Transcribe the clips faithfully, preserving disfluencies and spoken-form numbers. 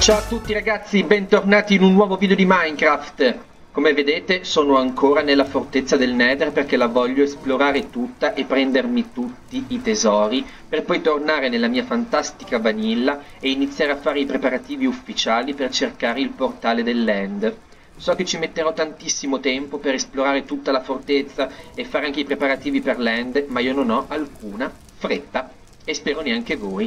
Ciao a tutti ragazzi, bentornati in un nuovo video di Minecraft. Come vedete sono ancora nella fortezza del Nether perché la voglio esplorare tutta e prendermi tutti i tesori per poi tornare nella mia fantastica vanilla e iniziare a fare i preparativi ufficiali per cercare il portale dell'End. So che ci metterò tantissimo tempo per esplorare tutta la fortezza e fare anche i preparativi per l'End, ma io non ho alcuna fretta e spero neanche voi.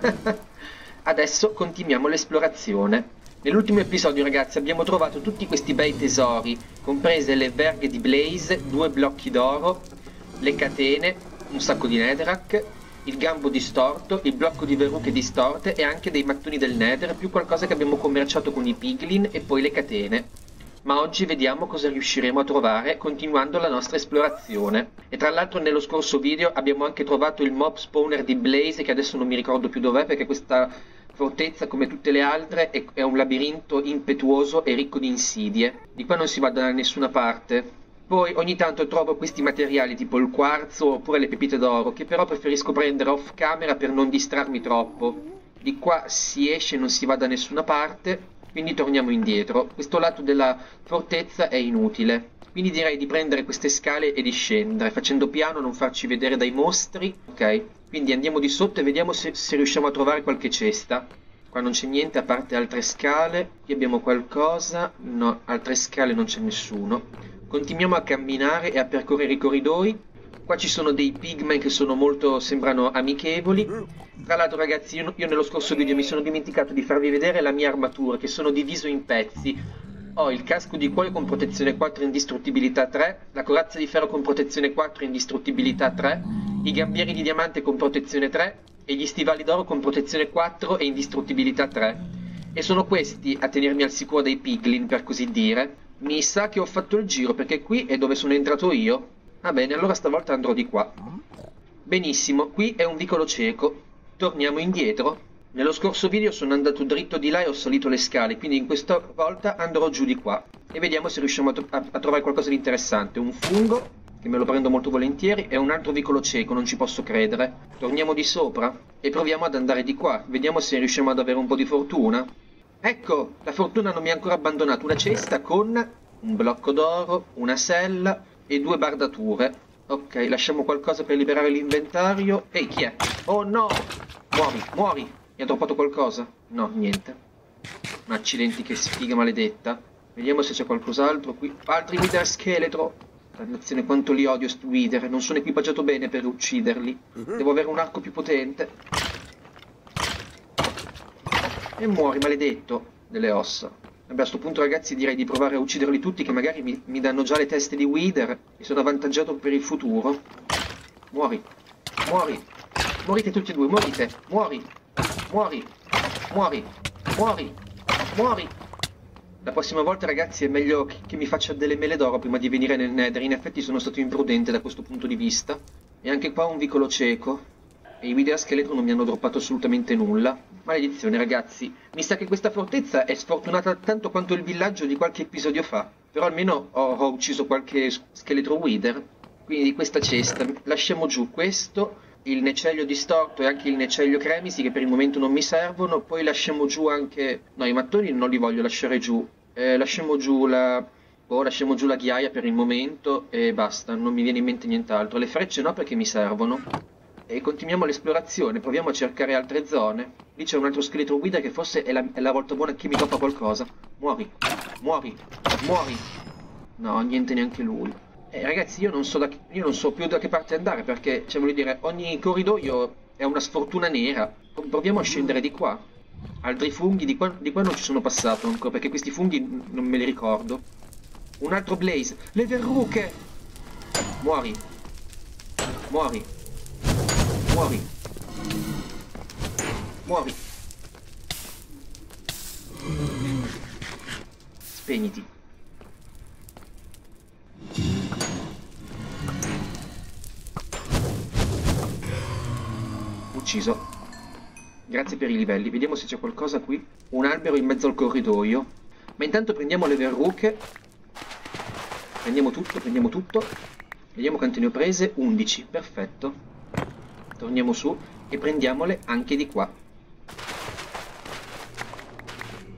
Adesso continuiamo l'esplorazione. Nell'ultimo episodio ragazzi abbiamo trovato tutti questi bei tesori, comprese le verghe di Blaze, due blocchi d'oro, le catene, un sacco di netherrack, il gambo distorto, il blocco di verruche distorte e anche dei mattoni del nether, più qualcosa che abbiamo commerciato con i piglin e poi le catene. Ma oggi vediamo cosa riusciremo a trovare continuando la nostra esplorazione. E tra l'altro nello scorso video abbiamo anche trovato il mob spawner di Blaze, che adesso non mi ricordo più dov'è perché questa fortezza, come tutte le altre, è, è un labirinto impetuoso e ricco di insidie. Di qua non si va da nessuna parte. Poi ogni tanto trovo questi materiali tipo il quarzo oppure le pepite d'oro, che però preferisco prendere off camera per non distrarmi troppo. Di qua si esce e non si va da nessuna parte. Quindi torniamo indietro. Questo lato della fortezza è inutile. Quindi direi di prendere queste scale e di scendere, facendo piano, non farci vedere dai mostri. Ok, quindi andiamo di sotto e vediamo se, se riusciamo a trovare qualche cesta. Qua non c'è niente a parte altre scale. Qui abbiamo qualcosa. No, altre scale non c'è nessuno. Continuiamo a camminare e a percorrere i corridoi. Qua ci sono dei pigmen che sono molto, sembrano amichevoli. Tra l'altro ragazzi, io, io nello scorso video mi sono dimenticato di farvi vedere la mia armatura, che sono diviso in pezzi. Ho il casco di cuoio con protezione quattro e indistruttibilità tre, la corazza di ferro con protezione quattro e indistruttibilità tre, i gambieri di diamante con protezione tre e gli stivali d'oro con protezione quattro e indistruttibilità tre. E sono questi a tenermi al sicuro dai piglin, per così dire. Mi sa che ho fatto il giro perché qui è dove sono entrato io. Va bene, allora stavolta andrò di qua. Benissimo, qui è un vicolo cieco. Torniamo indietro. Nello scorso video sono andato dritto di là e ho salito le scale, quindi in questa volta andrò giù di qua. E vediamo se riusciamo a, tro a, a trovare qualcosa di interessante. Un fungo, che me lo prendo molto volentieri, e un altro vicolo cieco, non ci posso credere. Torniamo di sopra e proviamo ad andare di qua. Vediamo se riusciamo ad avere un po' di fortuna. Ecco, la fortuna non mi ha ancora abbandonato. Una cesta con un blocco d'oro, una sella e due bardature. Ok, lasciamo qualcosa per liberare l'inventario. Ehi, chi è? Oh no! Muori, muori! Mi ha droppato qualcosa? No, niente. Ma accidenti, che sfiga maledetta. Vediamo se c'è qualcos'altro qui. Altri wither scheletro. Dannazione, quanto li odio sti wither. Non sono equipaggiato bene per ucciderli. Devo avere un arco più potente. E muori, maledetto. Delle ossa. Vabbè, a sto punto ragazzi direi di provare a ucciderli tutti, che magari mi, mi danno già le teste di wither e sono avvantaggiato per il futuro. Muori. Muori. Morite tutti e due, morite. Muori. Muori. Muori. Muori. Muori. La prossima volta ragazzi è meglio che, che mi faccia delle mele d'oro prima di venire nel Nether. In effetti sono stato imprudente da questo punto di vista. E anche qua un vicolo cieco. E i wither scheletro non mi hanno droppato assolutamente nulla. Maledizione ragazzi. Mi sa che questa fortezza è sfortunata tanto quanto il villaggio di qualche episodio fa. Però almeno ho, ho ucciso qualche scheletro wither. Quindi questa cesta. Lasciamo giù questo, il necello distorto e anche il necello cremisi, che per il momento non mi servono. Poi lasciamo giù anche... no, i mattoni non li voglio lasciare giù. Eh, lasciamo giù la... oh, lasciamo giù la ghiaia per il momento e basta. Non mi viene in mente nient'altro. Le frecce no, perché mi servono. E continuiamo l'esplorazione, proviamo a cercare altre zone. Lì c'è un altro scheletro guida che forse è la, è la volta buona che mi tocca qualcosa. Muori, muori, muori. No, niente neanche lui. Eh, ragazzi, io non so da, io non so più da che parte andare, perché, cioè, voglio dire, ogni corridoio è una sfortuna nera. Proviamo a scendere di qua. Altri funghi, di qua, di qua non ci sono passato ancora, perché questi funghi non me li ricordo. Un altro blaze. Le verruche! Muori. Muori. Muori. Muori. Spegniti. Ucciso. Grazie per i livelli. Vediamo se c'è qualcosa qui. Un albero in mezzo al corridoio. Ma intanto prendiamo le verruche. Prendiamo tutto, prendiamo tutto. Vediamo quante ne ho prese. undici. Perfetto. Torniamo su e prendiamole anche di qua.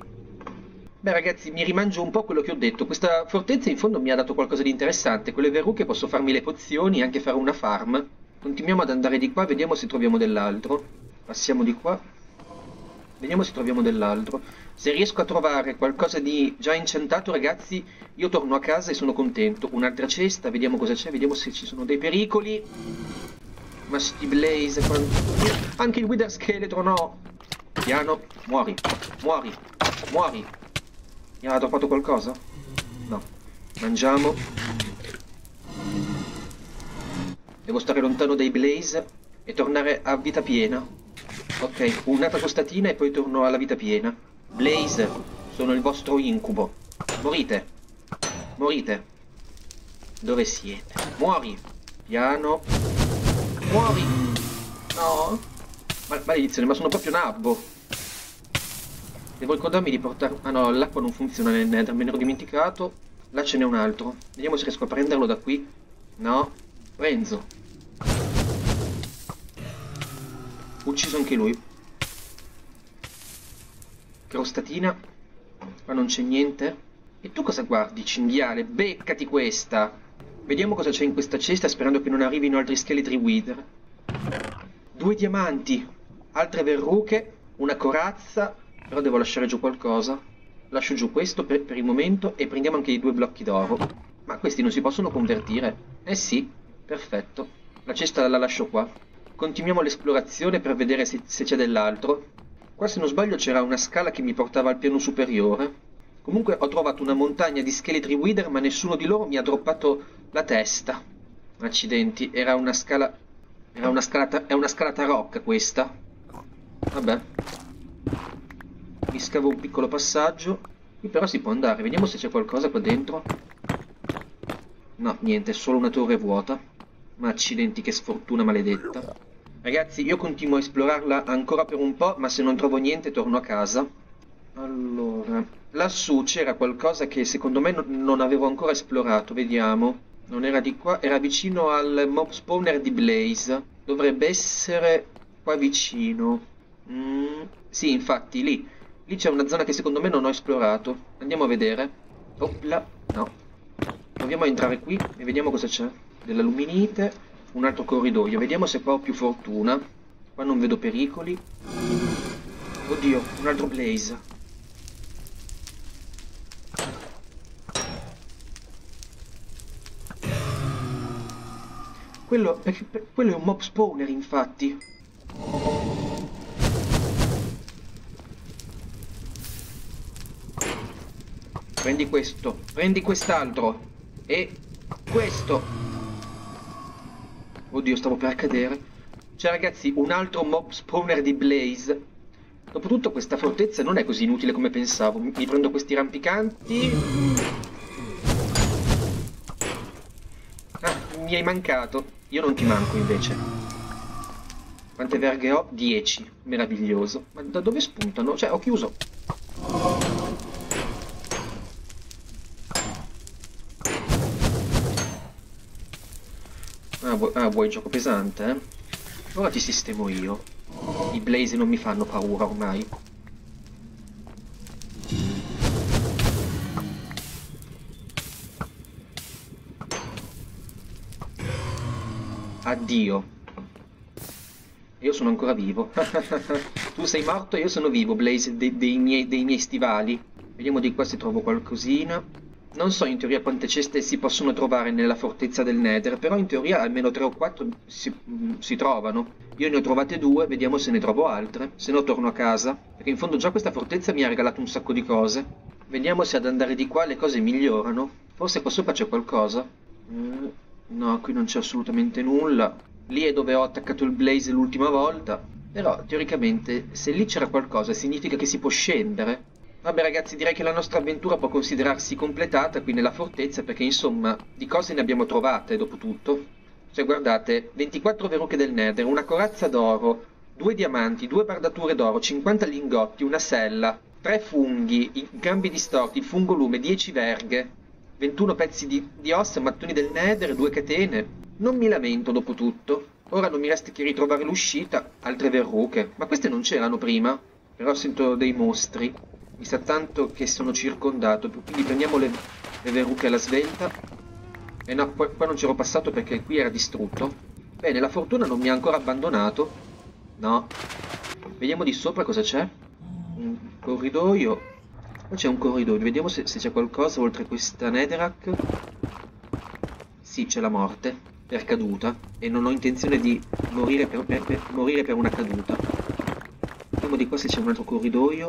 Beh ragazzi, mi rimangio un po' quello che ho detto. Questa fortezza in fondo mi ha dato qualcosa di interessante. Con le verruche posso farmi le pozioni e anche fare una farm. Continuiamo ad andare di qua, vediamo se troviamo dell'altro. Passiamo di qua. Vediamo se troviamo dell'altro. Se riesco a trovare qualcosa di già incantato, ragazzi, io torno a casa e sono contento. Un'altra cesta, vediamo cosa c'è, vediamo se ci sono dei pericoli. Ma sti Blaze... Anche il Wither Scheletro, no! Piano, muori, muori, muori. Mi ha droppato qualcosa? No. Mangiamo. Devo stare lontano dai Blaze e tornare a vita piena. Ok, un'altra costatina e poi torno alla vita piena. Blaze, sono il vostro incubo. Morite. Morite. Dove siete? Muori. Piano. Muori. No. Ma maledizione, ma sono proprio nabbo. Devo ricordarmi di portare... Ah no, l'acqua non funziona nel Nether, me ne ero dimenticato. Là ce n'è un altro. Vediamo se riesco a prenderlo da qui. No. Renzo. Ucciso anche lui. Crostatina. Qua non c'è niente. E tu cosa guardi, cinghiale? Beccati questa. Vediamo cosa c'è in questa cesta, sperando che non arrivino altri scheletri Wither. Due diamanti. Altre verruche. Una corazza. Però devo lasciare giù qualcosa. Lascio giù questo per, per il momento e prendiamo anche i due blocchi d'oro. Ma questi non si possono convertire? Eh sì, perfetto. La cesta la lascio qua. Continuiamo l'esplorazione per vedere se, se c'è dell'altro. Qua se non sbaglio c'era una scala che mi portava al piano superiore. Comunque ho trovato una montagna di scheletri Wither, ma nessuno di loro mi ha droppato la testa. Accidenti, era una scala... Era una scalata... È una scalata rock questa. Vabbè. Mi scavo un piccolo passaggio. Qui però si può andare. Vediamo se c'è qualcosa qua dentro. No, niente, è solo una torre vuota. Ma accidenti, che sfortuna maledetta. Ragazzi, io continuo a esplorarla ancora per un po', ma se non trovo niente torno a casa. Allora, lassù c'era qualcosa che secondo me non, non avevo ancora esplorato. Vediamo. Non era di qua, era vicino al mob spawner di Blaze. Dovrebbe essere qua vicino. Mm, sì, infatti, lì. Lì c'è una zona che secondo me non ho esplorato. Andiamo a vedere. Opla, no. Proviamo a entrare qui e vediamo cosa c'è. Dell'aluminite, un altro corridoio. Vediamo se qua ho più fortuna. Qua non vedo pericoli. Oddio, un altro Blaze. Quello, perché, per, quello è un mob spawner, infatti. Prendi questo, prendi quest'altro e questo. Oddio, stavo per cadere. Cioè ragazzi, un altro mob spawner di Blaze. Dopotutto questa fortezza non è così inutile come pensavo. Mi prendo questi rampicanti. Ah, mi hai mancato. Io non ti manco invece. Quante verghe ho? dieci. Meraviglioso. Ma da dove spuntano? Cioè, ho chiuso. Ah, vuoi, ah, vuoi gioco pesante, eh? Ora ti sistemo io. I Blaze non mi fanno paura ormai. Addio. Io sono ancora vivo. Tu sei morto e io sono vivo, Blaze, dei, dei, miei, dei miei stivali. Vediamo di qua se trovo qualcosina. Non so in teoria quante ceste si possono trovare nella fortezza del Nether, però in teoria almeno tre o quattro si, si trovano. Io ne ho trovate due, vediamo se ne trovo altre, se no torno a casa, perché in fondo già questa fortezza mi ha regalato un sacco di cose. Vediamo se ad andare di qua le cose migliorano. Forse qua sopra c'è qualcosa. Mm, no, qui non c'è assolutamente nulla. Lì è dove ho attaccato il Blaze l'ultima volta, però teoricamente se lì c'era qualcosa significa che si può scendere. Vabbè ragazzi, direi che la nostra avventura può considerarsi completata qui nella fortezza, perché insomma di cose ne abbiamo trovate dopo tutto. Cioè guardate, ventiquattro verruche del Nether, una corazza d'oro, due diamanti, due bardature d'oro, cinquanta lingotti, una sella, tre funghi, i gambi distorti, il fungolume, dieci verghe, ventuno pezzi di, di ossa, mattoni del Nether, due catene. Non mi lamento dopo tutto. Ora non mi resta che ritrovare l'uscita, altre verruche. Ma queste non c'erano prima? Però sento dei mostri. Mi sa tanto che sono circondato, quindi prendiamo le, le verruche alla svelta. E no, qua, qua non c'ero passato perché qui era distrutto. Bene, la fortuna non mi ha ancora abbandonato. No. Vediamo di sopra cosa c'è. Un corridoio. Qua c'è un corridoio, vediamo se c'è qualcosa oltre questa netherrack. Sì, c'è la morte per caduta. E non ho intenzione di morire per, per, per, morire per una caduta. Vediamo di qua se c'è un altro corridoio.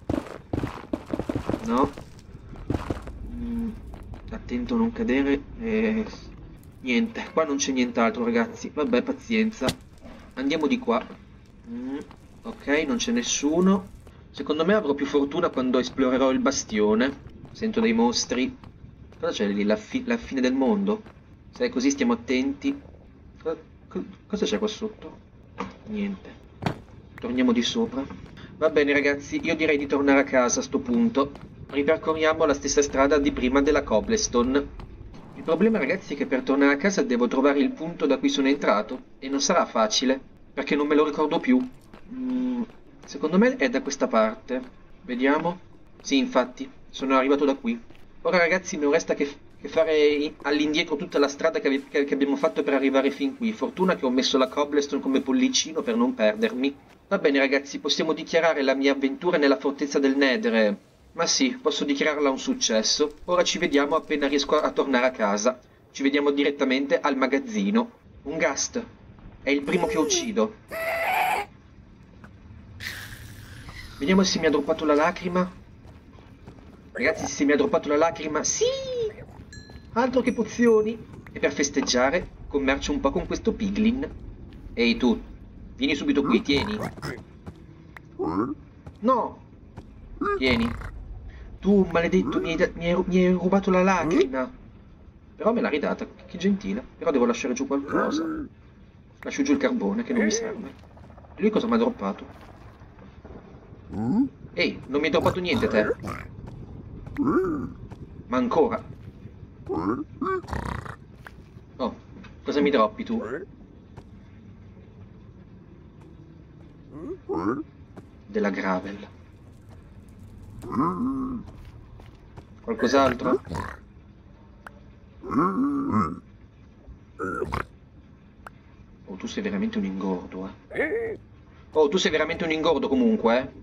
No. Mm, attento a non cadere. Eh, niente, qua non c'è nient'altro ragazzi. Vabbè, pazienza. Andiamo di qua. Mm, ok, non c'è nessuno. Secondo me avrò più fortuna quando esplorerò il bastione. Sento dei mostri. Cosa c'è lì? La, fi la fine del mondo? Se è così stiamo attenti. Co co cosa c'è qua sotto? Niente. Torniamo di sopra. Va bene ragazzi, io direi di tornare a casa a sto punto. Ripercorriamo la stessa strada di prima della cobblestone. Il problema ragazzi è che per tornare a casa devo trovare il punto da cui sono entrato. E non sarà facile, perché non me lo ricordo più. Mm, secondo me è da questa parte. Vediamo. Sì, infatti, sono arrivato da qui. Ora ragazzi non resta che, che fare all'indietro tutta la strada che, che, che abbiamo fatto per arrivare fin qui. Fortuna che ho messo la cobblestone come pollicino per non perdermi. Va bene ragazzi, possiamo dichiarare la mia avventura nella fortezza del Nether. Ma sì, posso dichiararla un successo. Ora ci vediamo appena riesco a tornare a casa. Ci vediamo direttamente al magazzino. Un ghast. È il primo che uccido. Vediamo se mi ha droppato la lacrima. Ragazzi, se mi ha droppato la lacrima... Sì! Altro che pozioni. E per festeggiare, commercio un po' con questo piglin. Ehi tu, vieni subito qui, tieni. No! Tieni. Tu, maledetto, mi hai, mi hai, mi hai rubato la lacrima. Però me l'ha ridata, che gentile. Però devo lasciare giù qualcosa. Lascio giù il carbone, che non mi serve. E lui cosa mi ha droppato? Ehi, non mi hai droppato niente te. Ma ancora? Oh, cosa mi droppi tu? Della gravel. Qualcos'altro? Oh, tu sei veramente un ingordo, eh. Oh, tu sei veramente un ingordo comunque, eh.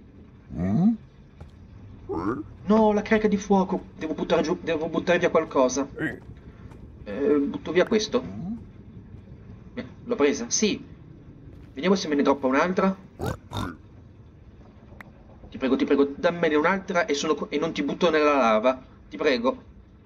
No, la carica di fuoco. Devo buttare giù, devo buttare via qualcosa. Eh, butto via questo. Eh, l'ho presa? Sì. Vediamo se me ne droppa un'altra. Ti prego, ti prego, dammene un'altra e, sono, e non ti butto nella lava. Ti prego.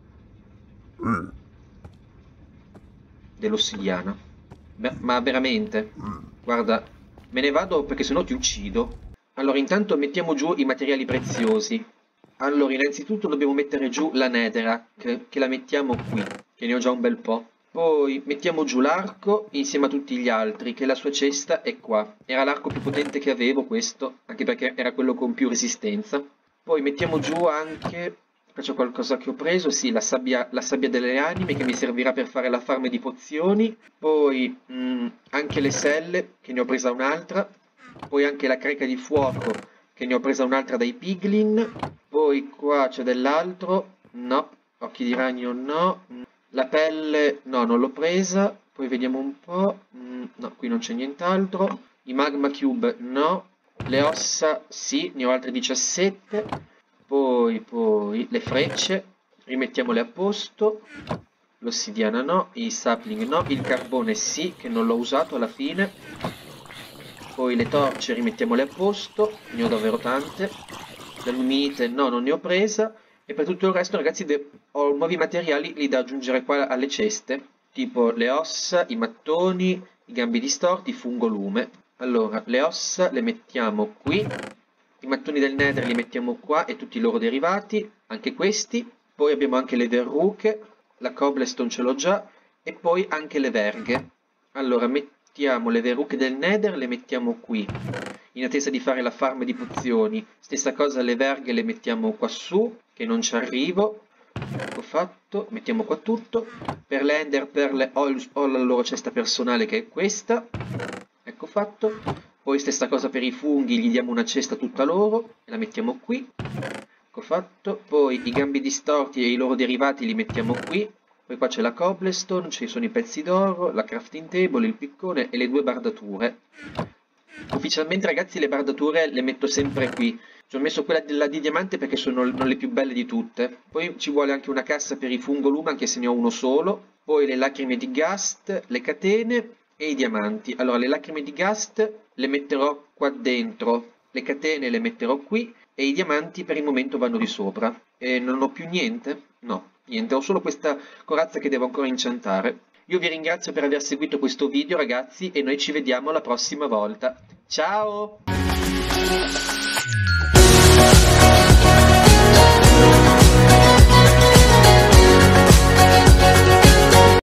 Dell'ossidiana. Ma veramente? Guarda, me ne vado perché sennò ti uccido. Allora, intanto mettiamo giù i materiali preziosi. Allora, innanzitutto dobbiamo mettere giù la netherrack, che la mettiamo qui, che ne ho già un bel po'. Poi mettiamo giù l'arco insieme a tutti gli altri, che la sua cesta è qua. Era l'arco più potente che avevo questo, anche perché era quello con più resistenza. Poi mettiamo giù anche... Faccio qualcosa che ho preso, sì, la sabbia, la sabbia delle anime che mi servirà per fare la farm di pozioni. Poi mh, anche le selle, che ne ho presa un'altra. Poi anche la carica di fuoco, che ne ho presa un'altra dai piglin. Poi qua c'è dell'altro, no, occhi di ragno no. La pelle, no, non l'ho presa. Poi vediamo un po', mm, no, qui non c'è nient'altro. I magma cube, no. Le ossa, sì, ne ho altre diciassette. Poi, poi, le frecce, rimettiamole a posto. L'ossidiana no, i sapling no, il carbone sì, che non l'ho usato alla fine. Poi le torce rimettiamole a posto, ne ho davvero tante. L'alluminite no, non ne ho presa. E per tutto il resto ragazzi ho nuovi materiali lì da aggiungere qua alle ceste, tipo le ossa, i mattoni, i gambi distorti, fungolume. Allora, le ossa le mettiamo qui, i mattoni del nether li mettiamo qua e tutti i loro derivati, anche questi. Poi abbiamo anche le verruche, la cobblestone ce l'ho già, e poi anche le verghe. Allora, mettiamo le verruche del nether, le mettiamo qui, in attesa di fare la farm di pozioni. Stessa cosa, le verghe le mettiamo qua su, che non ci arrivo. Ecco fatto, mettiamo qua tutto. Per le ender perle ho, il, ho la loro cesta personale che è questa. Ecco fatto. Poi stessa cosa per i funghi, gli diamo una cesta tutta loro e la mettiamo qui. Ecco fatto. Poi i gambi distorti e i loro derivati li mettiamo qui. Poi qua c'è la cobblestone, ci sono i pezzi d'oro, la crafting table, il piccone e le due bardature. Ufficialmente ragazzi le bardature le metto sempre qui. Ci ho messo quella della di diamante perché sono le più belle di tutte. Poi ci vuole anche una cassa per i fungolum, anche se ne ho uno solo. Poi le lacrime di Ghast, le catene e i diamanti. Allora le lacrime di Ghast le metterò qua dentro, le catene le metterò qui e i diamanti per il momento vanno di sopra. E non ho più niente? No, niente, ho solo questa corazza che devo ancora incantare. Io vi ringrazio per aver seguito questo video ragazzi e noi ci vediamo la prossima volta. Ciao!